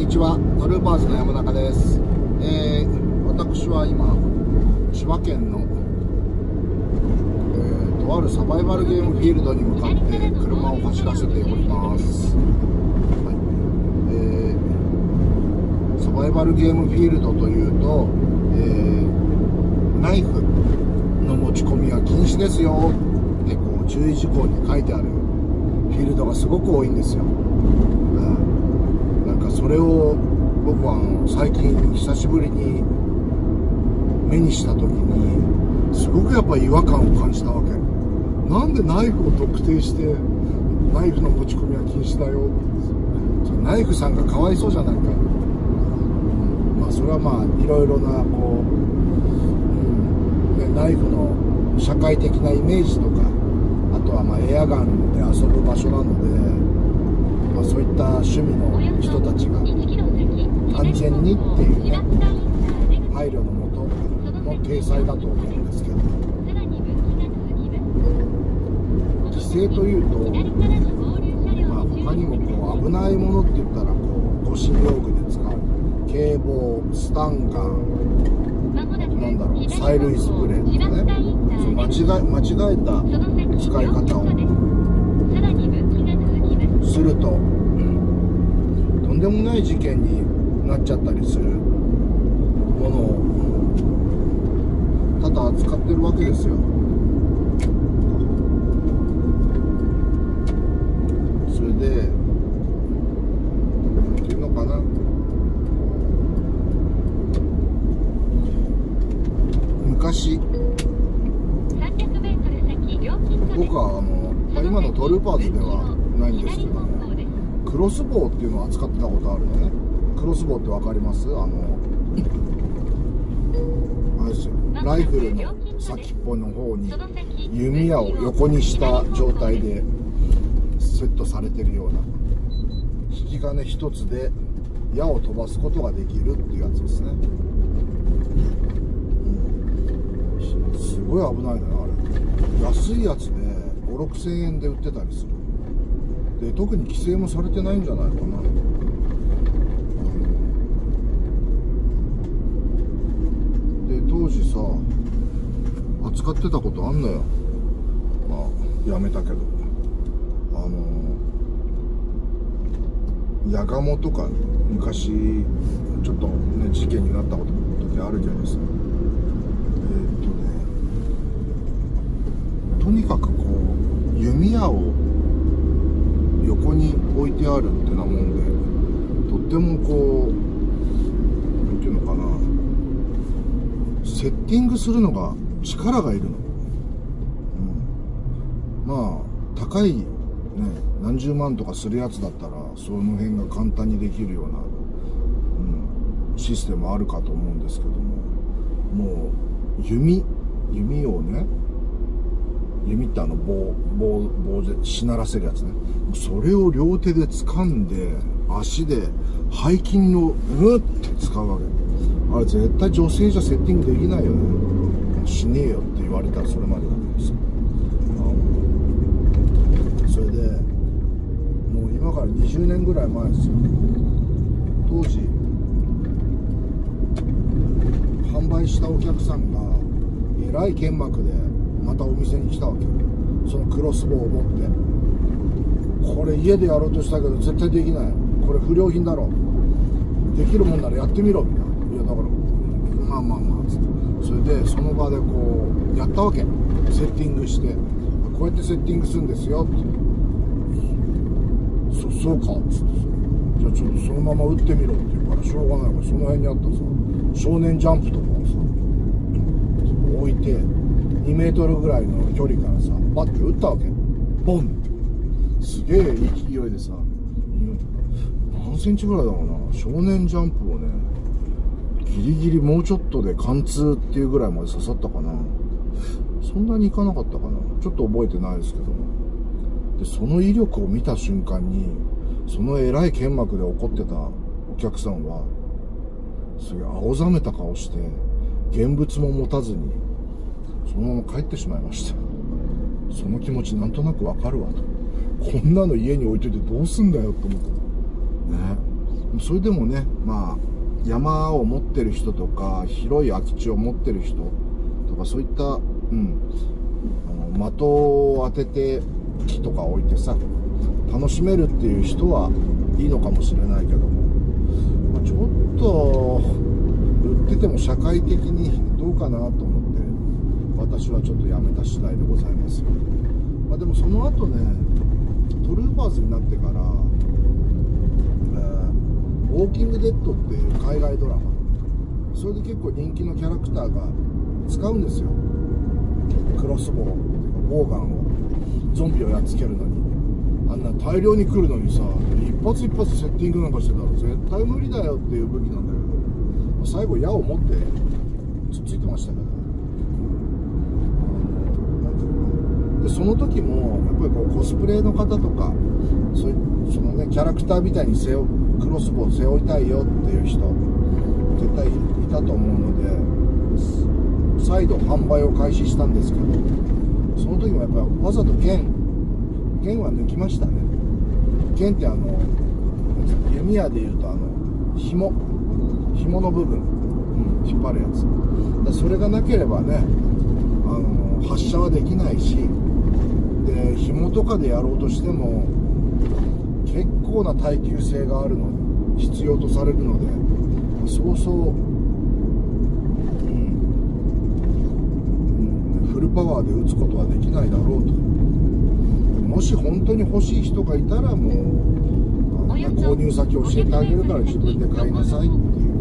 にちは、トルーパーズの山中です。私は今千葉県の、とあるサバイバルゲームフィールドに向かって車を走らせております。はい、サバイバルゲームフィールドというと、ナイフの持ち込みは禁止ですよってこう注意事項に書いてあるフィールドがすごく多いんですよ。なんかそれを僕は最近久しぶりに目にした時にすごくやっぱり違和感を感じたわけ。なんでナイフを特定してナイフの持ち込みは禁止だよ。ナイフさんがかわいそうじゃないか。まあそれはまあいろいろなこう、ナイフの社会的なイメージとか、あとはまあエアガンで遊ぶ場所なので、まあ、そういった趣味の人たちが安全にっていうね配慮のもとの体裁だと思うんですけど、規制というと、まあ、他にもこう危ないものって言ったらこう護身用具で使う警棒、スタンガン、なんだろう、催涙スプレーとかね、間違えた使い方をすると、とんでもない事件になっちゃったりするものをただ扱ってるわけですよ。それでなんていうのかな、昔僕は今のトルーパーズではないんですけども、クロスボウっていうのを扱ってたことあるのね。クロスボウって分かります？あれですよ、ライフルの先っぽの方に弓矢を横にした状態でセットされてるような、引き金一つで矢を飛ばすことができるっていうやつですね。すごい危ないのよ、あれ。安いやつで5、6千円で売ってたりする。で、特に規制もされてないんじゃないかな。で、当時さ、扱ってたことあんのよ。まあ、やめたけど。ヤガモとか昔、ちょっとね、事件になった時あるじゃないですか。とにかくこう弓矢を横に置いてあるってなもんで、とってもこうなんていうのかな、セッティングするのが力がいるの。まあ高いね、何十万とかするやつだったらその辺が簡単にできるような、システムあるかと思うんですけども、もう弓をね、弓って棒でしならせるやつね。それを両手で掴んで、足で背筋をグッて使うわけ。あれ絶対女性じゃセッティングできないよね。しねえよって言われたらそれまでだけですよ。それで、もう今から20年ぐらい前ですよ。当時、販売したお客さんが、えらい剣幕で、またお店に来たわけ。そのクロスボウを持って、これ家でやろうとしたけど絶対できない、これ不良品だろ、できるもんならやってみろみたいな。いやだからまあつって、それでその場でこうやったわけ。セッティングして、こうやってセッティングするんですよって。そうかっつって、じゃあちょっとそのまま打ってみろって言うから、しょうがないからその辺にあったさ、少年ジャンプとかをさ置いて、2メートルぐらいの距離からさ、バッて撃ったわけ。ボンって。すげえ勢いでさ、何センチぐらいだろうな、少年ジャンプをね、ギリギリもうちょっとで貫通っていうぐらいまで刺さったかな。そんなにいかなかったかな。ちょっと覚えてないですけども。で、その威力を見た瞬間に、その偉い剣幕で怒ってたお客さんは、すげえ青ざめた顔して、現物も持たずに、そのまま帰ってしまいました。その気持ちなんとなくわかるわと。こんなの家に置いといてどうすんだよって思ったね。 それでもね、まあ山を持ってる人とか広い空き地を持ってる人とか、そういった、的を当てて木とか置いてさ楽しめるっていう人はいいのかもしれないけども、まあ、ちょっと売ってても社会的にどうかなと思って私はちょっとやめた次第でございますよ。まあ、でもその後ね、トルーパーズになってから、ウォーキングデッドっていう海外ドラマ、それで結構人気のキャラクターが使うんですよ。クロスボウっていうかボウガンをゾンビをやっつけるのに、あんな大量に来るのにさ、一発一発セッティングなんかしてたら絶対無理だよっていう武器なんだけど、最後矢を持ってつっついてましたけどね。でその時もやっぱりこうコスプレの方とかそのねキャラクターみたいにクロスボウ背負いたいよっていう人絶対いたと思うので、再度販売を開始したんですけど、その時もやっぱりわざと剣は抜きましたね。剣って弓矢でいうと紐の部分、引っ張るやつそれがなければね発射はできないし、で紐とかでやろうとしても結構な耐久性があるの必要とされるので、そうそうフルパワーで撃つことはできないだろうと。もし本当に欲しい人がいたらもう購入先教えてあげるから自分で買いなさいっていう、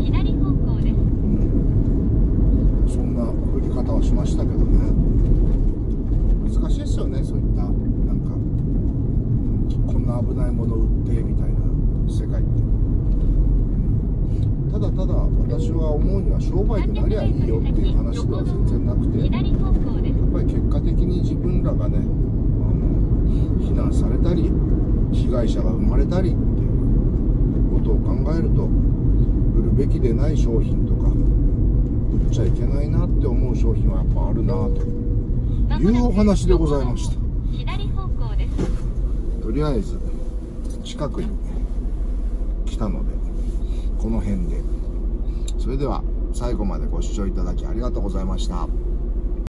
そんな売り方をしましたけどね。難しいですよね、そういったなんかこんな危ないもの売ってみたいな世界って。ただただ私は思うには商売でなりゃいいよっていう話では全然なくて、やっぱり結果的に自分らがね非難されたり被害者が生まれたりっていうことを考えると、売るべきでない商品とか売っちゃいけないなって思う商品はやっぱあるなというお話でございました。とりあえず近くに来たのでこの辺で、それでは最後までご視聴いただきありがとうございました。